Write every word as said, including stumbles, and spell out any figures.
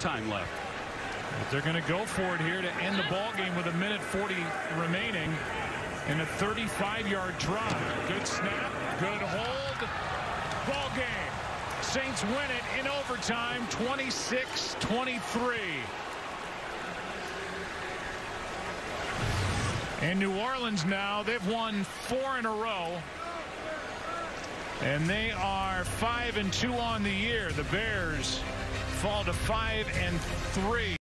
overtime left. But they're going to go for it here to end the ball game with a minute forty remaining in a thirty-five yard drive. Good snap, good hold, ball game. Saints win it in overtime, twenty-six twenty-three. In New Orleans now, they've won four in a row. And they are five and two on the year. The Bears fall to five and three.